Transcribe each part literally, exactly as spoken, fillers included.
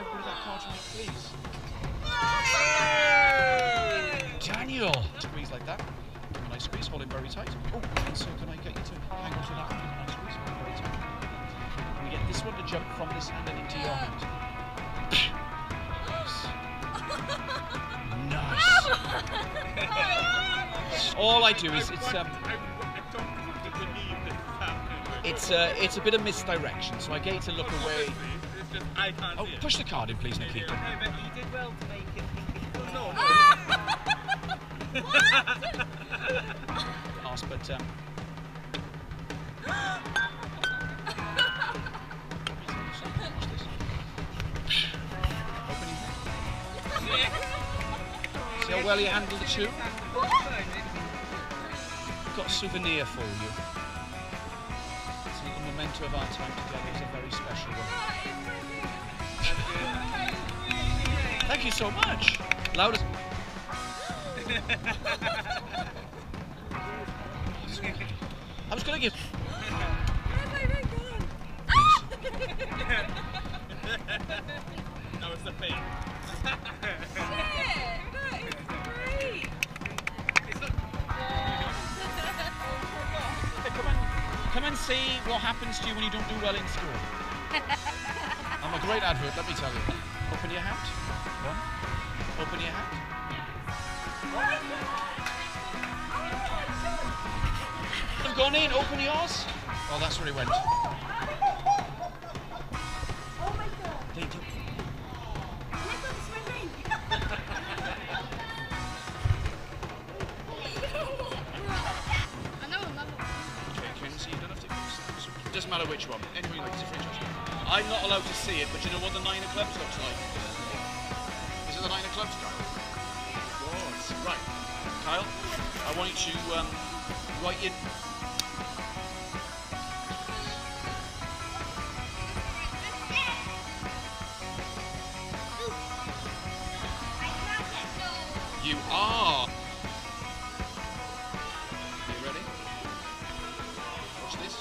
everybody that card from you, please? Daniel! Squeeze like that. Give him a nice squeeze, hold him very tight. Oh, and so can I get you to hang on to that? Give him a nice squeeze, hold him very tight. Can we get this one to jump from this hand and into your hand? Nice. Nice. All I do is it's um. It's uh, it's a bit of misdirection, so I get you to look away. I can't oh, push the card in, please, Nikki. No, but you did well to make it. Oh, no. Ask, but um. Open your hand. See how well you handled the two? Got a souvenir for you. It's a little memento of our time together. It's a very special one. Thank you so much. Loudest. I was going to give. That was the thing. Come and see what happens to you when you don't do well in school. I'm a great advert, let me tell you. Open your hat. One. Open your hat. I've gone in. Open yours. Oh, that's where he went. Oh my God. They do. It doesn't matter which one. Anyway, like different judgment. I'm not allowed to see it, but you know what the nine of clubs looks like? Is it the nine of clubs, Kyle? Yes. Right. Kyle, I want you to um, write your... You are. Are you ready? Watch this.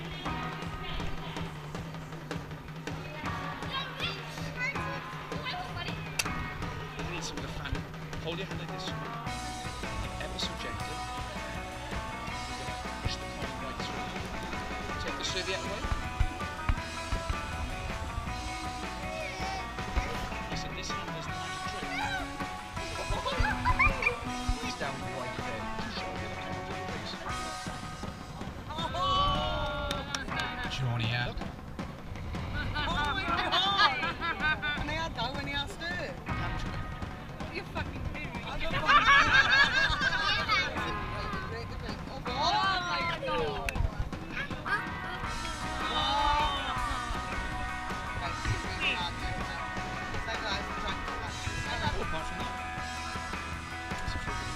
Some of the fan. Hold your hand like this. Ever so gently. You're going to push the coin right through. Take the serviette away. Listen, this hand is the magic trick. He's down right there to show you the count of the face. Johnny out. Look. Oh my God! And they had that when he asked her. You fucking kidding me? I don't know. Oh my God. Apart from that, it's a football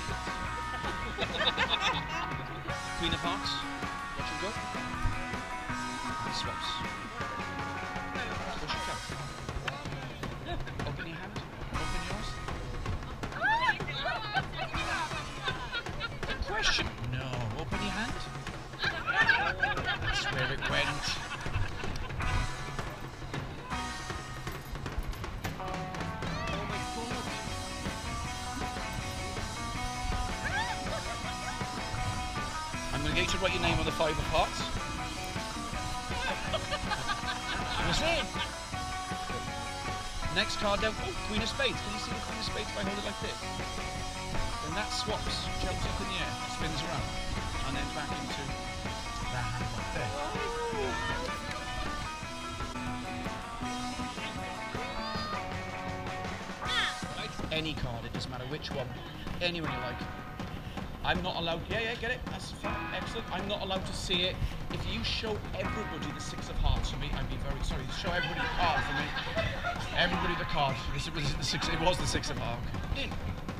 kit. Queen of Hearts, watch him go. And swaps. Push your cup. Open your hand. Open yours. Good question. No. Open your hand. That's where it went. I'm going to get you to write your name on the five of hearts. That's it. Next card down. Oh, Queen of Spades. Can you see the Queen of Spades if I hold it like this? Then that swaps, jumps up in the air, spins around, and then back into that hand like there. Any card, it doesn't matter which one, anyone you like. I'm not allowed, yeah, yeah, get it, that's fine, excellent. I'm not allowed to see it. If you show everybody the six of hearts for me, I'd be very sorry. Show everybody the card for me. Everybody the card. This was the six, it was the six of hearts. In.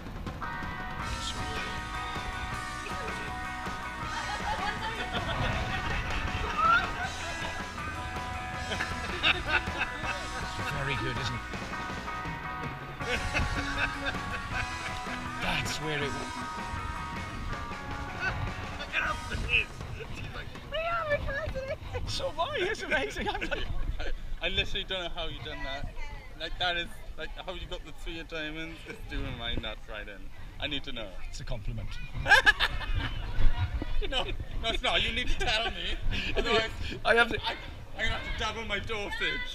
Very good, isn't it? That's where it was. So am I, it's amazing. I'm like, I literally don't know how you've done that. like that is like how you got the three of diamonds is doing my nuts right in. I need to know. It's a compliment. No, no, it's not. You need to tell me. Otherwise, I have to. I, I'm gonna have to double my dosage.